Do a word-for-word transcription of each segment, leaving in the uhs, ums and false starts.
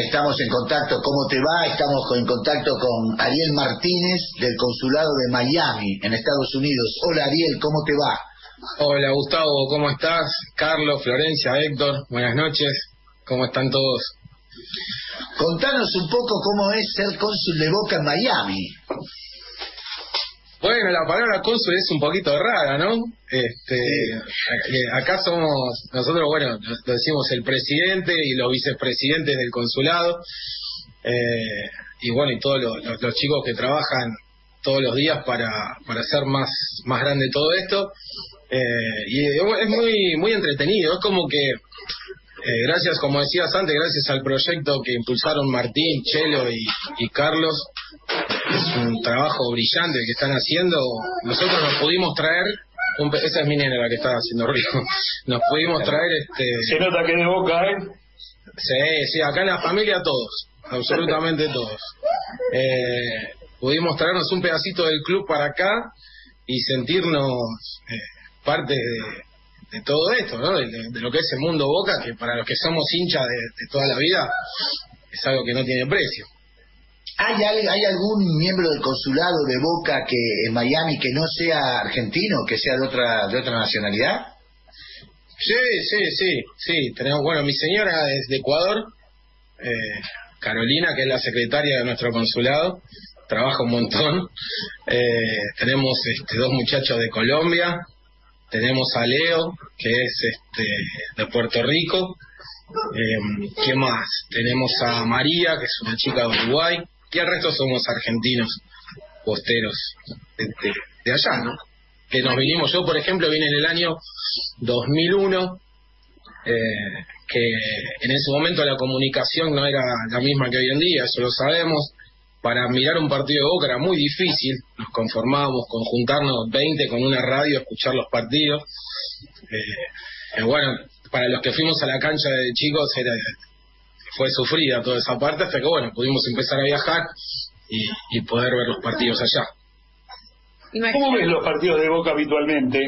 estamos en contacto. ¿Cómo te va? Estamos en contacto con Ariel Martínez del Consulado de Miami, en Estados Unidos. Hola Ariel, ¿cómo te va? Hola Gustavo, ¿cómo estás? Carlos, Florencia, Héctor, buenas noches. ¿Cómo están todos? Contanos un poco cómo es ser cónsul de Boca en Miami. Bueno, la palabra cónsul es un poquito rara, ¿no? Este, sí. Acá somos, nosotros, bueno, lo decimos el presidente y los vicepresidentes del consulado, eh, y bueno, y todos los, los, los chicos que trabajan todos los días para, para hacer más, más grande todo esto, eh, y es muy, muy entretenido, es como que, eh, gracias, como decías antes, gracias al proyecto que impulsaron Martín, Chelo y, y Carlos, es un trabajo brillante que están haciendo. Nosotros nos pudimos traer un, esa es mi nena la que está haciendo ruido, nos pudimos traer este se nota que de Boca, ¿eh? Sí, sí, acá en la familia todos, absolutamente todos, eh, pudimos traernos un pedacito del club para acá y sentirnos eh, parte de, de todo esto, ¿no? De, de lo que es el mundo Boca, que para los que somos hinchas de, de toda la vida es algo que no tiene precio. ¿Hay, ¿Hay algún miembro del consulado de Boca que en Miami que no sea argentino, que sea de otra de otra nacionalidad? Sí, sí, sí, sí. Tenemos, bueno, mi señora es de Ecuador, eh, Carolina, que es la secretaria de nuestro consulado, trabaja un montón. Eh, tenemos este, dos muchachos de Colombia, tenemos a Leo, que es este de Puerto Rico. Eh, ¿Qué más? Tenemos a María, que es una chica de Uruguay. Y el resto somos argentinos, posteros de, de, de allá, ¿no? Que nos vinimos, yo por ejemplo vine en el año dos mil uno, eh, que en ese momento la comunicación no era la misma que hoy en día, eso lo sabemos. Para mirar un partido de Boca era muy difícil, nos conformábamos con juntarnos veinte con una radio a escuchar los partidos. Eh, eh, bueno, para los que fuimos a la cancha de chicos era... fue sufrida toda esa parte hasta que, bueno, pudimos empezar a viajar y, y poder ver los partidos allá. ¿Cómo ves los partidos de Boca habitualmente?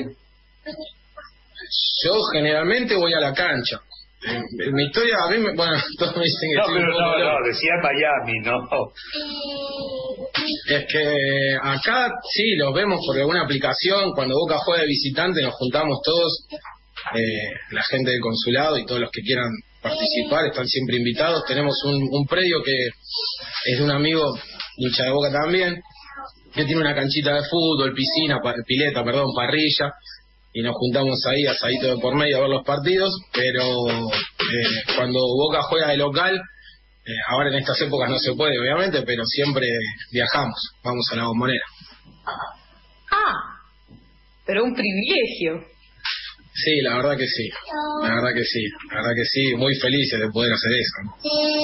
Yo generalmente voy a la cancha. En mi historia, a mí, me, bueno, todos me dicen que... No, pero no, no, decía Miami, ¿no? Es que acá sí, los vemos por alguna aplicación, cuando Boca juega de visitante nos juntamos todos, eh, la gente del consulado y todos los que quieran participar están siempre invitados. Tenemos un, un predio que es de un amigo hincha de Boca también, que tiene una canchita de fútbol, piscina, pileta, perdón, parrilla, y nos juntamos ahí, asadito de por medio, a ver los partidos. Pero eh, cuando Boca juega de local, eh, ahora en estas épocas no se puede obviamente, pero siempre viajamos, vamos a la Bombonera. Ah, pero un privilegio. Sí, la verdad que sí, la verdad que sí, la verdad que sí, muy felices de poder hacer eso, ¿no?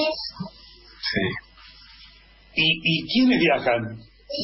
Sí. ¿Y, y quiénes viajan?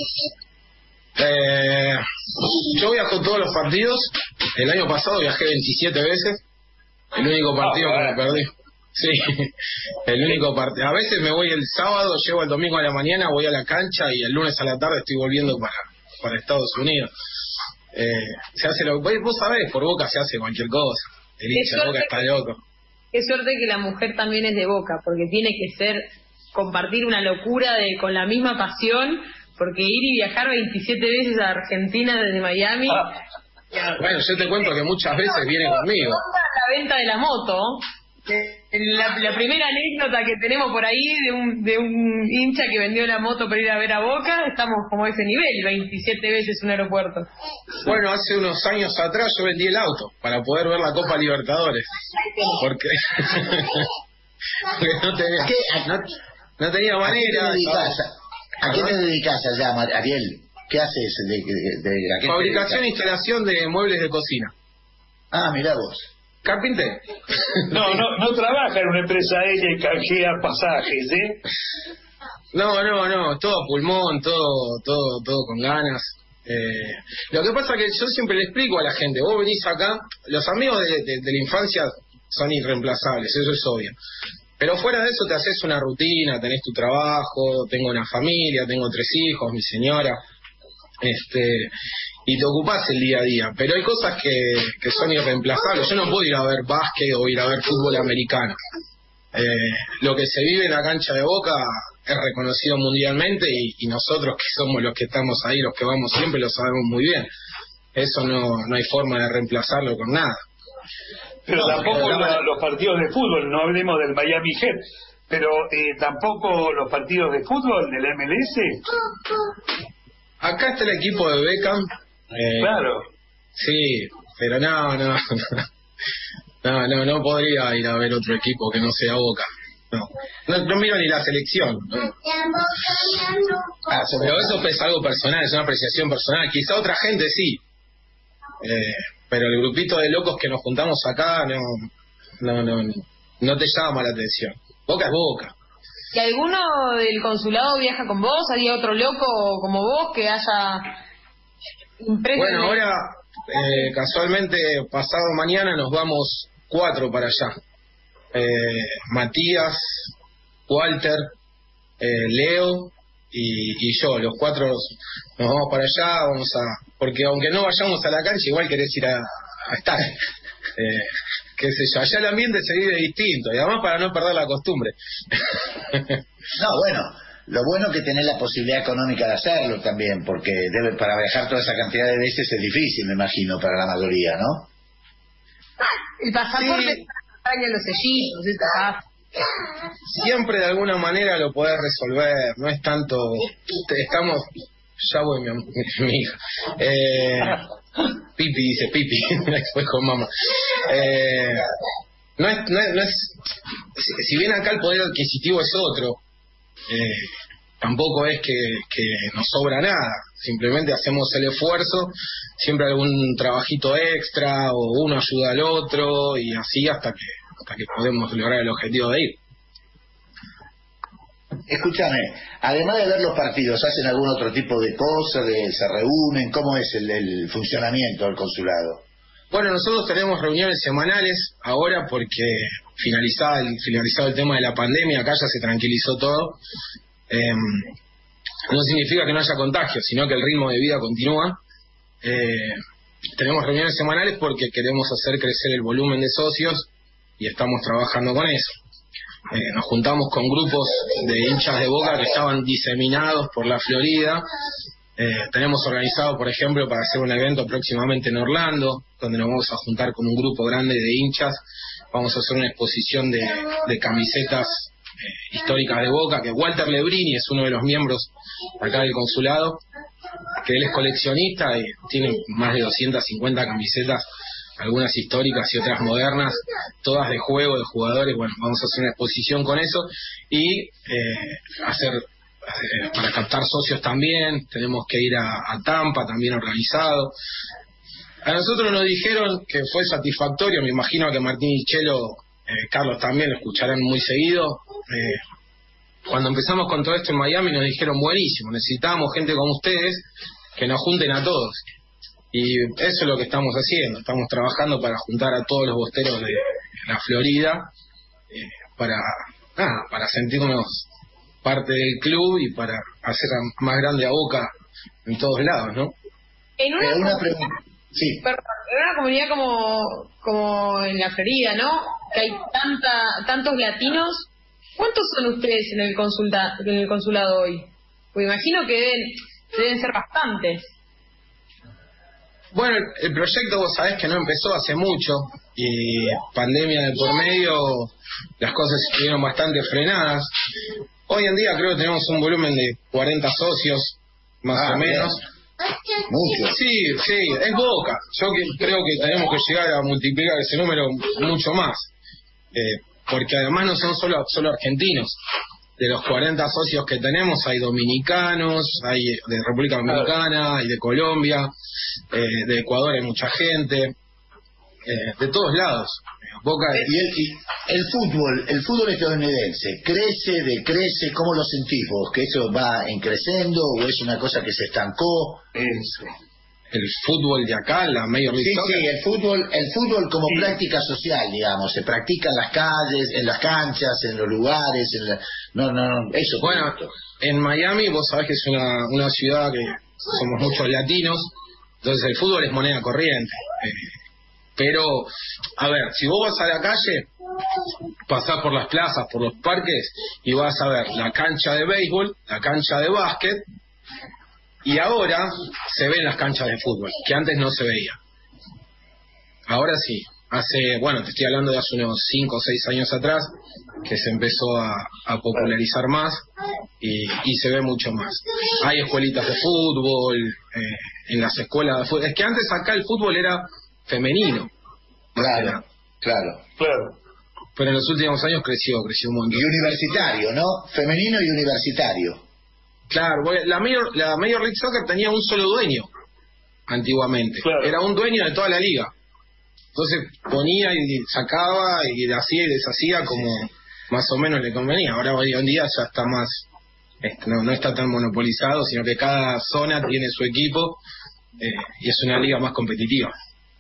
Eh, yo viajo todos los partidos. El año pasado viajé veintisiete veces, el único partido oh, que me perdí. Sí, el único partido. A veces me voy el sábado, llego el domingo a la mañana, voy a la cancha y el lunes a la tarde estoy volviendo para, para Estados Unidos. Eh, se hace lo que vos sabés, por Boca se hace cualquier cosa. El hincha de Boca está loco. Qué suerte que la mujer también es de Boca, porque tiene que ser compartir una locura de con la misma pasión, porque ir y viajar veintisiete veces a Argentina desde Miami. Ah. Bueno, yo te cuento que muchas veces viene conmigo. La venta de la moto. La, la primera anécdota que tenemos por ahí de un, de un hincha que vendió la moto para ir a ver a Boca, estamos como a ese nivel, veintisiete veces un aeropuerto. Bueno, hace unos años atrás yo vendí el auto para poder ver la Copa Libertadores. Porque, porque no, tenía, no, no tenía manera. ¿A qué te dedicas, ¿A qué te dedicas allá, Ariel? ¿Qué haces? De, de, de, de, Fabricación e instalación de muebles de cocina. Ah, mirá vos. Carpintero. No, no, no trabaja en una empresa aérea y canjea pasajes, ¿eh? No, no, no, todo a pulmón, todo, todo, todo con ganas. Eh, lo que pasa es que yo siempre le explico a la gente, vos venís acá, los amigos de, de, de la infancia son irreemplazables, eso es obvio. Pero fuera de eso te haces una rutina, tenés tu trabajo, tengo una familia, tengo tres hijos, mi señora, este... y te ocupás el día a día, pero hay cosas que, que son irreemplazables. Yo no puedo ir a ver básquet o ir a ver fútbol americano. Eh, lo que se vive en la cancha de Boca es reconocido mundialmente y, y nosotros que somos los que estamos ahí, los que vamos siempre, lo sabemos muy bien. Eso no, no hay forma de reemplazarlo con nada. Pero No, tampoco pero la- lo- los partidos de fútbol, no hablemos del Miami Heat, pero eh, tampoco los partidos de fútbol del M L S. Acá está el equipo de Beckham. Eh, Claro. Sí, pero no, no, no, no, no podría ir a ver otro equipo que no sea Boca. No, no, no miro ni la selección. ¿no? Ah, somos- Pero eso es algo personal, es una apreciación personal. Quizá otra gente sí. Eh, pero el grupito de locos que nos juntamos acá no, no, no, no te llama la atención. Boca es Boca. ¿Y alguno del consulado viaja con vos? ¿Hay otro loco como vos que haya impreso? Bueno, ahora eh, casualmente pasado mañana nos vamos cuatro para allá. Eh, Matías, Walter, eh, Leo y, y yo, los cuatro nos vamos para allá, vamos a, porque aunque no vayamos a la cancha, igual querés ir a, a estar. Eh, qué sé yo, allá el ambiente se vive distinto y además para no perder la costumbre. No, bueno, lo bueno que tenés la posibilidad económica de hacerlo también, porque debe, para viajar toda esa cantidad de veces es difícil, me imagino, para la mayoría, ¿no? El pasaporte Sí. extraña los sellitos, eso pasa. Siempre de alguna manera lo podés resolver, no es tanto, te- estamos, ya voy mi, am- mi hija, eh, Pipi dice Pipi, después con mamá, eh, no es, no es, no es si, si bien acá el poder adquisitivo es otro, eh, tampoco es que, que nos sobra nada, simplemente hacemos el esfuerzo, siempre algún trabajito extra o uno ayuda al otro y así hasta que hasta que podemos lograr el objetivo de ir. Escúchame, además de ver los partidos, ¿hacen algún otro tipo de cosa? De, ¿Se reúnen? ¿Cómo es el, el funcionamiento del consulado? Bueno, nosotros tenemos reuniones semanales ahora porque finalizado el, finalizado el tema de la pandemia, acá ya se tranquilizó todo. Eh, no significa que no haya contagio, sino que el ritmo de vida continúa. Eh, tenemos reuniones semanales porque queremos hacer crecer el volumen de socios y estamos trabajando con eso. Eh, nos juntamos con grupos de hinchas de Boca que estaban diseminados por la Florida. Eh, tenemos organizado, por ejemplo, para hacer un evento próximamente en Orlando, donde nos vamos a juntar con un grupo grande de hinchas. Vamos a hacer una exposición de, de camisetas eh, históricas de Boca, que Walter Lebrini es uno de los miembros acá del consulado, que él es coleccionista y tiene más de doscientas cincuenta camisetas, algunas históricas y otras modernas, todas de juego, de jugadores. Bueno, vamos a hacer una exposición con eso y eh, hacer eh, para captar socios también. Tenemos que ir a, a Tampa, también organizado. A nosotros nos dijeron que fue satisfactorio, me imagino que Martín y Chelo, eh, Carlos también lo escucharán muy seguido. Eh, cuando empezamos con todo esto en Miami nos dijeron buenísimo, necesitábamos gente como ustedes que nos junten a todos. Y eso es lo que estamos haciendo, estamos trabajando para juntar a todos los bosteros de la Florida, eh, para nada, para sentirnos parte del club y para hacer a- más grande a Boca en todos lados, ¿no? En una, Pero una comunidad- pregunta. Sí. perdón, en una comunidad como, como en la Florida, ¿no? Que hay tanta, tantos latinos. ¿Cuántos son ustedes en el, consulta, en el consulado hoy? Pues imagino que deben, deben ser bastantes. Bueno, el, el proyecto vos sabés que no empezó hace mucho y pandemia de por medio, las cosas estuvieron bastante frenadas. Hoy en día creo que tenemos un volumen de cuarenta socios, más Ah, o menos. bien. Mucho. Sí, sí, es Boca. Yo que, creo que tenemos que llegar a multiplicar ese número mucho más. Eh, porque además no son solo, solo argentinos. De los cuarenta socios que tenemos hay dominicanos, hay de República Dominicana, hay de Colombia, eh, de Ecuador hay mucha gente, eh, de todos lados. Boca es- Y el, y el fútbol, el fútbol estadounidense, ¿crece, decrece? ¿Cómo lo sentís vos? ¿Que eso va en creciendo o es una cosa que se estancó? Eso. el fútbol de acá, la Major League Sí, Soccer. sí, el fútbol, el fútbol como Sí. práctica social, digamos, se practica en las calles, en las canchas, en los lugares, en la... no, no, no, eso. Bueno, pregunto. en Miami vos sabés que es una, una ciudad que somos muchos latinos, entonces el fútbol es moneda corriente. Eh, Pero, a ver, si vos vas a la calle, pasás por las plazas, por los parques, y vas a ver la cancha de béisbol, la cancha de básquet, y ahora se ven las canchas de fútbol, que antes no se veía. Ahora sí, hace, bueno, te estoy hablando de hace unos cinco o seis años atrás, que se empezó a, a popularizar más y, y se ve mucho más. Hay escuelitas de fútbol, eh, en las escuelas de fútbol. Es que antes acá el fútbol era femenino. Claro, claro. Claro. Pero en los últimos años creció, creció un montón. Y universitario, ¿no? Femenino y universitario. Claro, la Major, la Major League Soccer tenía un solo dueño antiguamente. Claro. Era un dueño de toda la liga. Entonces ponía y sacaba y hacía y deshacía como más o menos le convenía. Ahora hoy en día ya está más, no, no está tan monopolizado, sino que cada zona tiene su equipo eh, y es una liga más competitiva.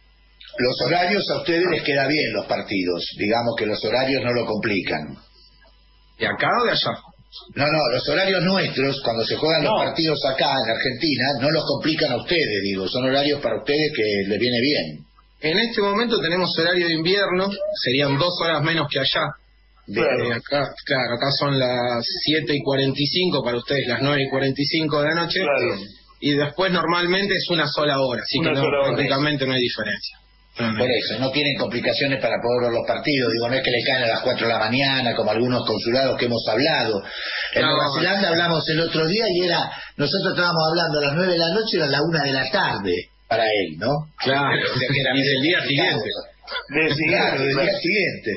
Los horarios a ustedes les queda bien los partidos, digamos que los horarios no lo complican. ¿De acá o de allá? No, no, los horarios nuestros, cuando se juegan no. los partidos acá en Argentina, no los complican a ustedes, digo, son horarios para ustedes que les viene bien. En este momento tenemos horario de invierno, serían dos horas menos que allá. Claro. Eh, acá, claro, acá son las siete y cuarenta y cinco, para ustedes las nueve y cuarenta y cinco de la noche. Claro. Y después normalmente es una sola hora, así Una que no, sola hora. prácticamente no hay diferencia. No, no. Por eso, no tienen complicaciones para poder ver los partidos, digo, no es que le caen a las cuatro de la mañana, como algunos consulados que hemos hablado. En No. Nueva Zelanda hablamos el otro día y era, nosotros estábamos hablando a las nueve de la noche y era la una de la tarde para él, ¿no? Claro, O sea, que era y del día claro, siguiente. Del siguiente, Claro, del claro. día siguiente.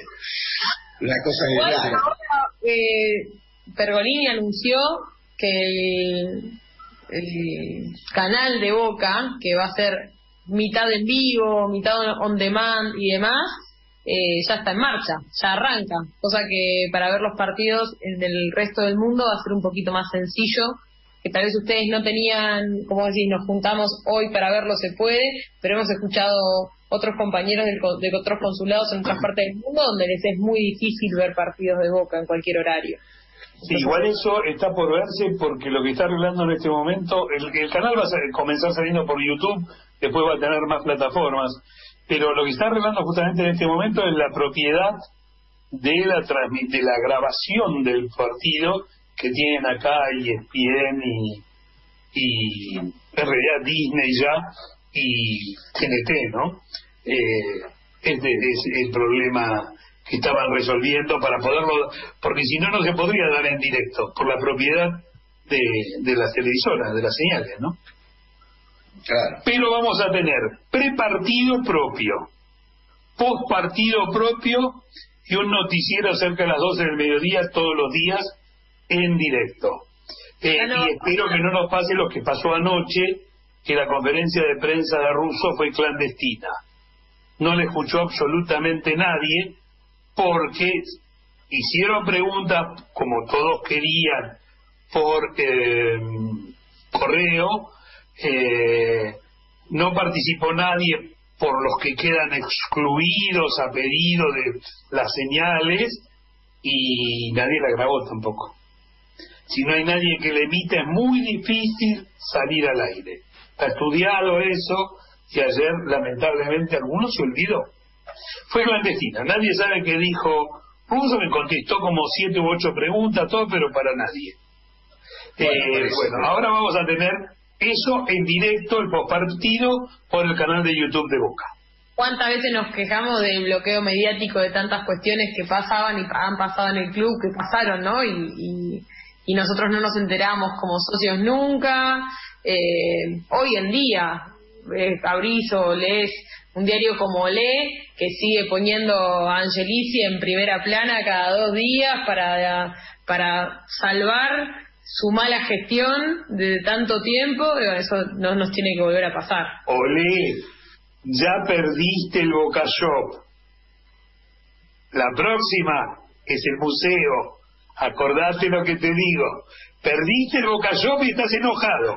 La cosa de Igual claro. ahora eh, Pergolini anunció que el, el canal de Boca, que va a ser mitad en vivo, mitad on demand y demás, eh, ya está en marcha, ya arranca, cosa que para ver los partidos en el resto del mundo va a ser un poquito más sencillo, que tal vez ustedes no tenían, como decís, nos juntamos hoy para verlo, se puede, pero hemos escuchado otros compañeros del, de otros consulados en otras partes del mundo donde les es muy difícil ver partidos de Boca en cualquier horario. Sí, igual eso está por verse porque lo que está arreglando en este momento, el, el canal va a ser- comenzar saliendo por YouTube, después va a tener más plataformas, pero lo que está arreglando justamente en este momento es la propiedad de la transmi- de la grabación del partido que tienen acá E S P N y, y en realidad Disney ya y T N T, ¿no? Eh, este es el problema que estaban resolviendo para poderlo, porque si no, no se podría dar en directo por la propiedad de, de las televisoras, de las señales, ¿no? Claro. Pero vamos a tener prepartido propio, postpartido propio y un noticiero cerca de las doce del mediodía todos los días en directo. Eh, Ah, no. y espero que no nos pase lo que pasó anoche, que la conferencia de prensa de Russo fue clandestina. No le escuchó absolutamente nadie porque hicieron preguntas, como todos querían, por eh, correo, eh, no participó nadie por los que quedan excluidos a pedido de las señales y nadie la grabó tampoco. Si no hay nadie que le emita es muy difícil salir al aire. Está estudiado eso y ayer lamentablemente alguno se olvidó. Fue clandestina, nadie sabe qué dijo. Russo me contestó como siete u ocho preguntas, todo, pero para nadie. Bueno, Eh, por eso. bueno, ahora vamos a tener eso en directo, el postpartido, por el canal de YouTube de Boca. ¿Cuántas veces nos quejamos del bloqueo mediático de tantas cuestiones que pasaban y han pasado en el club, que pasaron, ¿no? Y, y, y nosotros no nos enteramos como socios nunca. Eh, hoy en día, eh, abrís o lees un diario como Olé, que sigue poniendo a Angelici en primera plana cada dos días para, para salvar su mala gestión de tanto tiempo. eh, Eso no nos tiene que volver a pasar. Olé, ya perdiste el Boca Shop. La próxima es el museo. Acordate lo que te digo. Perdiste el Boca Shop y estás enojado.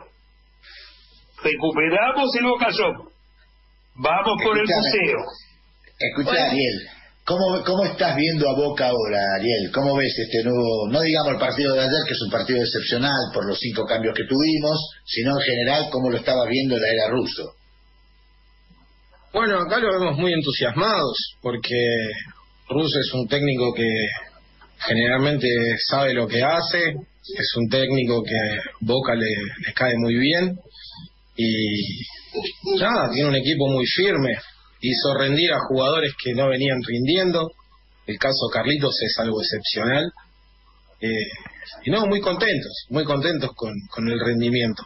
Recuperamos el Boca Shop. Vamos por el Escuchame. museo. Escucha, Bueno. Ariel, ¿cómo, ¿cómo estás viendo a Boca ahora, Ariel? ¿Cómo ves este nuevo, no digamos el partido de ayer, que es un partido excepcional por los cinco cambios que tuvimos, sino en general, cómo lo estabas viendo en la era Russo? Bueno, acá lo vemos muy entusiasmados, porque Russo es un técnico que generalmente sabe lo que hace, es un técnico que Boca le, le cae muy bien, y nada, tiene un equipo muy firme, hizo rendir a jugadores que no venían rindiendo, el caso Carlitos es algo excepcional, eh, y no, muy contentos, muy contentos con, con el rendimiento.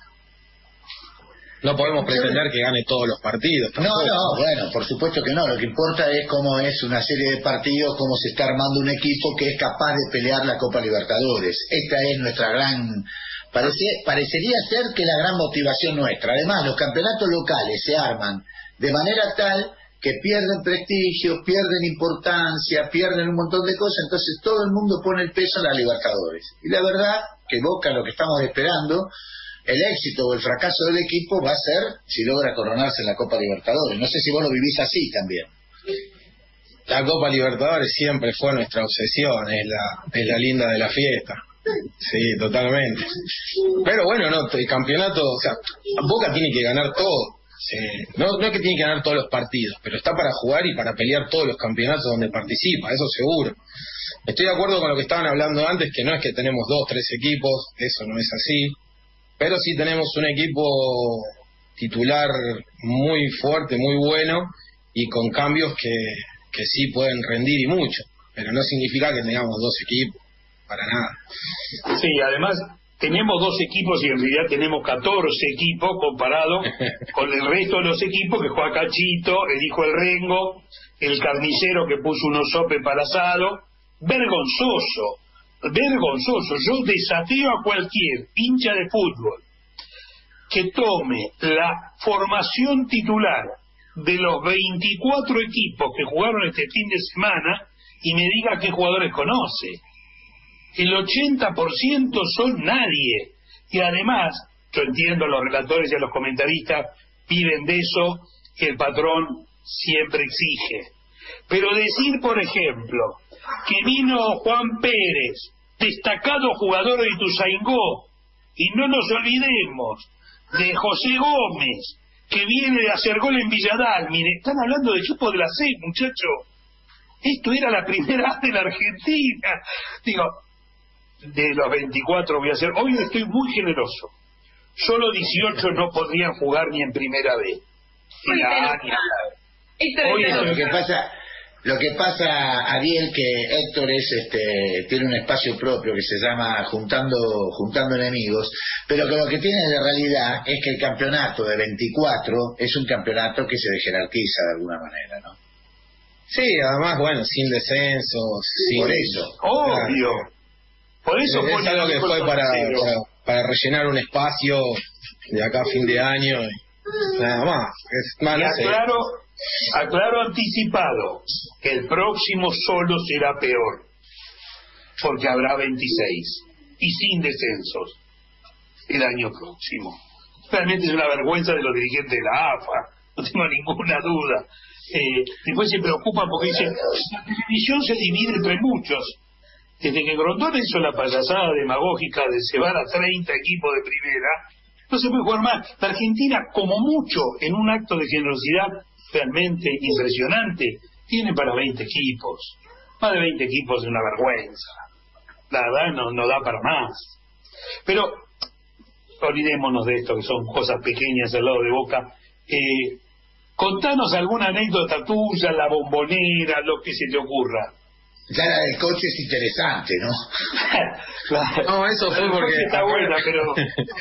No podemos pretender que gane todos los partidos. Tampoco. No, no, bueno, por supuesto que no. Lo que importa es cómo es una serie de partidos, cómo se está armando un equipo que es capaz de pelear la Copa Libertadores. Esta es nuestra gran... Parece, parecería ser que la gran motivación nuestra. Además, los campeonatos locales se arman de manera tal que pierden prestigio, pierden importancia, pierden un montón de cosas, entonces todo el mundo pone el peso en la Libertadores. Y la verdad que Boca, lo que estamos esperando, el éxito o el fracaso del equipo va a ser si logra coronarse en la Copa Libertadores. No sé si vos lo vivís así también. La Copa Libertadores siempre fue nuestra obsesión, es la, es la linda de la fiesta. Sí, totalmente. Pero bueno, no, el campeonato, o sea, Boca tiene que ganar todo. Sí. No, no es que tiene que ganar todos los partidos, pero está para jugar y para pelear todos los campeonatos donde participa, eso seguro. Estoy de acuerdo con lo que estaban hablando antes, que no es que tenemos dos, tres equipos, eso no es así. Pero sí tenemos un equipo titular muy fuerte, muy bueno, y con cambios que, que sí pueden rendir y mucho. Pero no significa que tengamos dos equipos, para nada. Sí, además tenemos dos equipos y en realidad tenemos catorce equipos comparado con el resto de los equipos que juega Cachito, el hijo del Rengo, el carnicero que puso unos sope para asado. Vergonzoso. Vergonzoso. Yo desafío a cualquier hincha de fútbol que tome la formación titular de los veinticuatro equipos que jugaron este fin de semana y me diga qué jugadores conoce. El ochenta por ciento son nadie. Y además, yo entiendo a los relatores y a los comentaristas piden de eso que el patrón siempre exige. Pero decir, por ejemplo, que vino Juan Pérez, destacado jugador de Ituzaingó, y no nos olvidemos de José Gómez, que viene de hacer gol en Villadal. Mire, están hablando de equipo de la C, muchacho. Esto era la primera de la Argentina. Digo, de los veinticuatro voy a hacer, hoy estoy muy generoso. Solo dieciocho no podrían jugar ni en primera B. Ni la A, ni la B. Hoy es lo que pasa... Lo que pasa, Ariel, que Héctor es, este, tiene un espacio propio que se llama Juntando Juntando Enemigos, pero que lo que tiene de realidad es que el campeonato de veinticuatro es un campeonato que se jerarquiza de alguna manera, ¿no? Sí, además, bueno, sin descensos. Sin... Por eso. Obvio. Por eso es algo que fue para, para, para rellenar un espacio de acá a fin de año y nada más. Es más, y no sé. aclaro, aclaro anticipado que el próximo solo será peor, porque habrá veintiséis y sin descensos el año próximo. Realmente es una vergüenza de los dirigentes de la A F A, no tengo ninguna duda. Eh, después se preocupan porque dicen, la televisión se divide entre muchos. Desde que Grondona hizo la payasada demagógica de llevar a treinta equipos de primera, no se puede jugar más. La Argentina, como mucho, en un acto de generosidad realmente impresionante, tiene para veinte equipos. Más de veinte equipos es una vergüenza. La verdad no, no da para más. Pero olvidémonos de esto, que son cosas pequeñas al lado de Boca. Eh, contanos alguna anécdota tuya, la Bombonera, lo que se te ocurra. Ya la del coche es interesante, ¿no? Claro. No, eso fue porque está buena, pero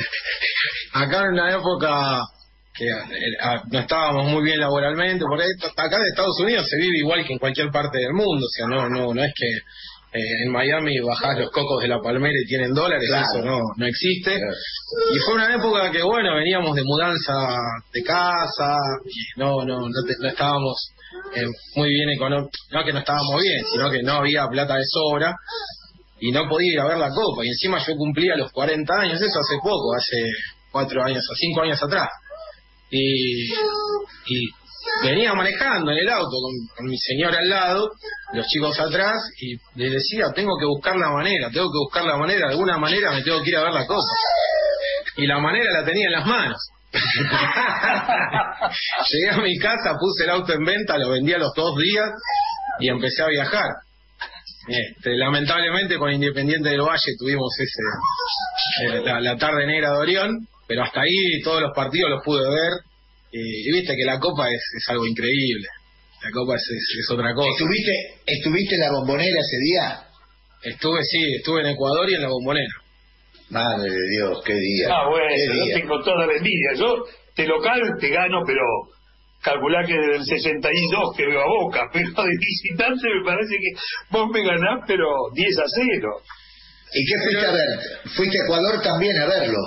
acá en una época que no estábamos muy bien laboralmente, por ahí, acá en Estados Unidos se vive igual que en cualquier parte del mundo, o sea, no no no es que eh, en Miami bajás los cocos de la palmera y tienen dólares, claro. Eso no no existe. Claro. Y fue una época que, bueno, veníamos de mudanza de casa, y no no no, te, no estábamos eh, muy bien económicamente, no que no estábamos bien, sino que no había plata de sobra y no podía ir a ver la Copa, y encima yo cumplía los cuarenta años, eso hace poco, hace cuatro años o cinco años atrás, y, y venía manejando en el auto con, con mi señora al lado, los chicos atrás, y les decía, tengo que buscar la manera, tengo que buscar la manera, de alguna manera me tengo que ir a ver la Copa, y la manera la tenía en las manos. Llegué a mi casa, puse el auto en venta, lo vendí a los dos días y empecé a viajar. Este, lamentablemente con Independiente del Valle tuvimos ese eh, la, la tarde negra de Orión, pero hasta ahí todos los partidos los pude ver y, y viste que la Copa es, es algo increíble. La Copa es, es, es otra cosa. ¿Estuviste, ¿Estuviste en la Bombonera ese día? Estuve, sí, estuve en Ecuador y en la Bombonera. Madre de Dios, qué día. Ah, bueno, qué yo día. tengo toda la envidia. Yo, de local, te gano, pero calculá que desde el sesenta y dos que veo a Boca, pero de visitante me parece que vos me ganás, pero diez a cero. ¿Y qué fuiste a ver? ¿Fuiste a Ecuador también a verlo?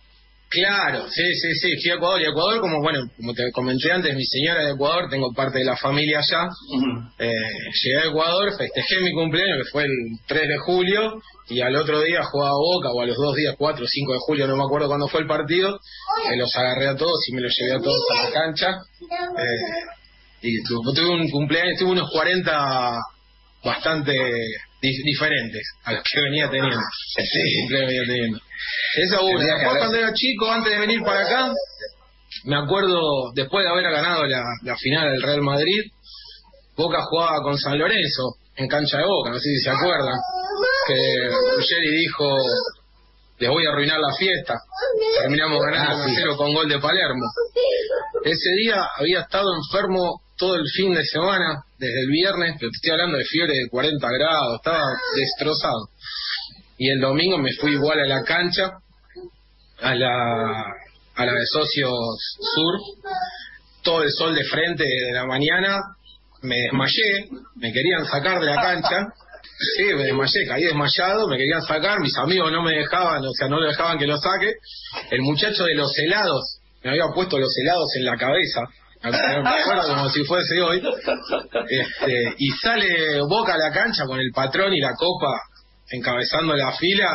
Claro, sí, sí, sí, fui a Ecuador. Y Ecuador, como bueno, como te comenté antes, mi señora de Ecuador, tengo parte de la familia allá. Uh-huh. Eh, llegué a Ecuador, festejé mi cumpleaños, que fue el tres de julio, y al otro día jugaba Boca, o a los dos días, cuatro o cinco de julio, no me acuerdo cuándo fue el partido, me los agarré a todos y me los llevé a todos a la cancha. Eh, y tu, tuve un cumpleaños, tuve unos cuarenta bastante di- diferentes a los que venía teniendo. Sí, cumpleaños venía teniendo. Eso uno. Después cuando era chico, antes de venir para acá, me acuerdo, después de haber ganado la, la final del Real Madrid, Boca jugaba con San Lorenzo en cancha de Boca, no sé si se acuerdan, que Ruggeri dijo, les voy a arruinar la fiesta. Terminamos ganando uno a cero con gol de Palermo. Ese día había estado enfermo todo el fin de semana, desde el viernes, pero te estoy hablando de fiebre de cuarenta grados, estaba destrozado. Y el domingo me fui igual a la cancha, a la a la de Socios Sur, todo el sol de frente de la mañana, me desmayé, me querían sacar de la cancha, sí, me desmayé, caí desmayado, me querían sacar, mis amigos no me dejaban, o sea, no le dejaban que lo saque, el muchacho de los helados, me había puesto los helados en la cabeza, me acuerdo como si fuese hoy, este, y sale Boca a la cancha con el patrón y la copa encabezando la fila,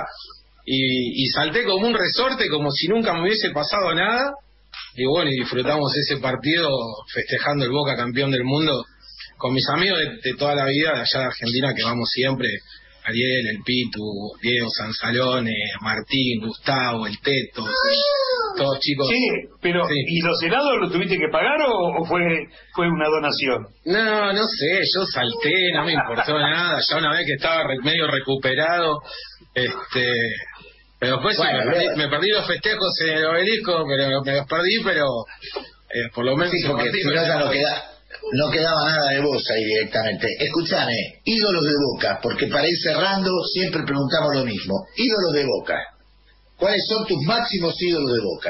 y, y salté como un resorte, como si nunca me hubiese pasado nada, y bueno, y disfrutamos ese partido festejando el Boca campeón del mundo con mis amigos de, de toda la vida de allá de Argentina, que vamos siempre, Ariel, el Pitu, Diego Sansalone, Martín, Gustavo, el Teto, todos chicos. Sí, pero Sí. ¿y los helados los tuviste que pagar o, o fue fue una donación? No, no sé, yo salté, no me importó nada, ya una vez que estaba re- medio recuperado, este, pero después Bueno, sí, me, perdí, luego- me perdí los festejos en el obelisco, pero me los perdí, pero eh, por lo menos Sí, porque compartí si no con- ya no, queda, no quedaba nada de vos ahí directamente. Escúchame, ídolos de Boca, porque para ir cerrando siempre preguntamos lo mismo. Ídolos de Boca. ¿Cuáles son tus máximos ídolos de Boca?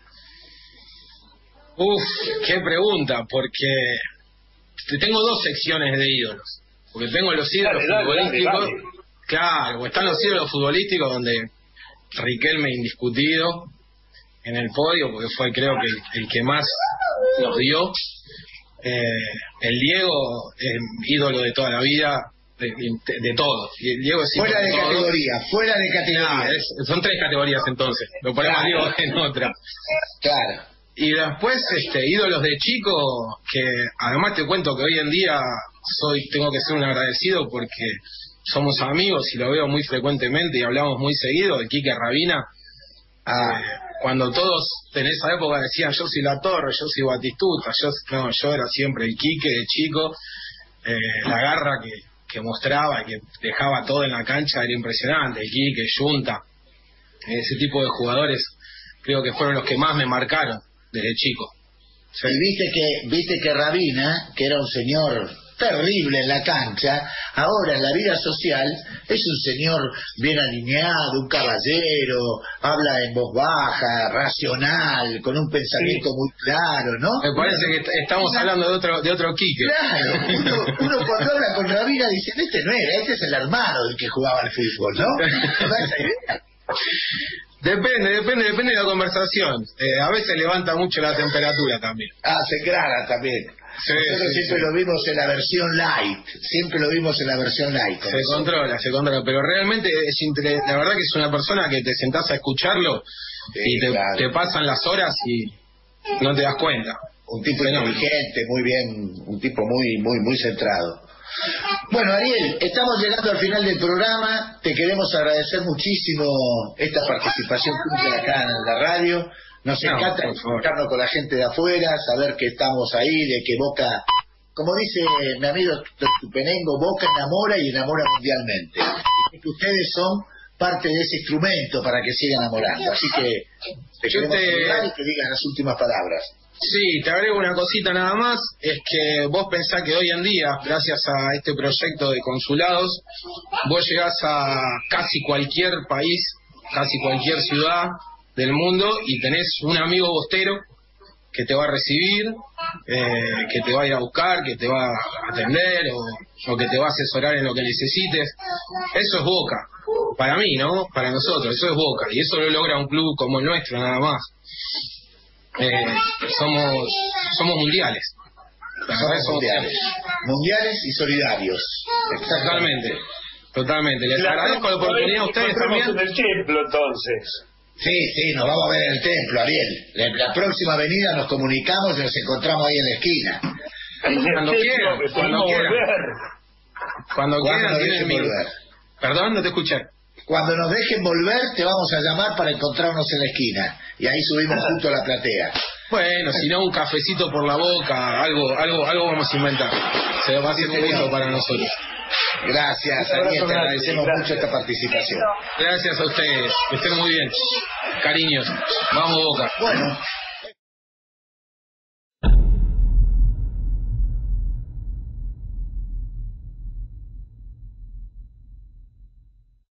Uf, qué pregunta, porque te- tengo dos secciones de ídolos. Porque tengo los ídolos Dale, dale, futbolísticos. dale, dale. Claro, están los ídolos futbolísticos donde Riquelme indiscutido en el podio, porque fue creo que el, el que más nos dio. Eh, el Diego es ídolo de toda la vida, de, de, de todos. Y el Diego es Fuera de ídolo todos. categoría, fuera de Ah, categoría. es- son tres categorías entonces. Lo ponemos Claro. Diego en otra. Claro. Y después, este, ídolos de chico, que además te cuento que hoy en día soy, tengo que ser un agradecido porque somos amigos y lo veo muy frecuentemente y hablamos muy seguido, de Quique Rabina. Ah, Eh, cuando todos en esa época decían yo soy La Torre, yo soy Batistuta, yo, no, yo era siempre el Quique de chico, eh, la garra que, que mostraba, que dejaba todo en la cancha era impresionante, el Quique, Junta, ese tipo de jugadores creo que fueron los que más me marcaron desde chico. Sí. y viste que, viste que Rabina, que era un señor terrible en la cancha, ahora en la vida social es un señor bien alineado, un caballero, habla en voz baja, racional, con un pensamiento muy claro, ¿no? Me parece que est- estamos hablando de otro de otro Quique. Claro, uno, uno cuando habla con Rabina dice, este no era, este es el hermano del que jugaba al fútbol, ¿no? ¿No da esa idea? Depende, depende, depende de la conversación. Eh, a veces levanta mucho la temperatura también. Ah, se clara también. Sí, Nosotros sí, siempre sí. lo vimos en la versión light, siempre lo vimos en la versión light. con Se eso. controla, se controla, pero realmente es inter- la verdad que es una persona que te sentás a escucharlo Sí, y te, claro. te pasan las horas y no te das cuenta. Un tipo Fenómeno. inteligente, muy bien, un tipo muy, muy, muy centrado. Bueno, Ariel, estamos llegando al final del programa. Te queremos agradecer muchísimo esta participación tuya acá en la radio. Nos No, encanta por favor. encontrarnos con la gente de afuera, saber que estamos ahí, de que Boca, como dice mi amigo Tupenengo, Boca enamora y enamora mundialmente. Y que ustedes son parte de ese instrumento para que sigan enamorando. Así que te Yo queremos te- saludar y que digas las últimas palabras. Sí, te agrego una cosita nada más, es que vos pensás que hoy en día, gracias a este proyecto de consulados, vos llegás a casi cualquier país, casi cualquier ciudad del mundo y tenés un amigo bostero que te va a recibir, eh, que te va a ir a buscar, que te va a atender o, o que te va a asesorar en lo que necesites. Eso es Boca, para mí, ¿no? Para nosotros, eso es Boca y eso lo logra un club como el nuestro nada más. Eh, somos somos mundiales. La verdad Somos que somos mundiales. Mundiales y solidarios. Totalmente, totalmente. Les La agradezco la oportunidad a ustedes encontramos también. en el templo, entonces. Sí, sí, nos vamos a ver en el templo, Ariel. La, la próxima avenida nos comunicamos y nos encontramos ahí en la esquina. En el Cuando templo quieran, que cuando podemos quieran. volver. Cuando Cuando quieran nos tienen dejen mi... volver. Perdón, no te escuché. Cuando nos dejen volver, te vamos a llamar para encontrarnos en la esquina. Y ahí subimos junto a la platea. Bueno, si no un cafecito por la boca, algo, algo, algo vamos a inventar. Se va a hacer un gusto para nosotros. Gracias, Un abrazo Ariel, te grande, agradecemos gracias. mucho esta participación. Gracias a ustedes, que estén muy bien. Cariños, vamos Boca. Bueno,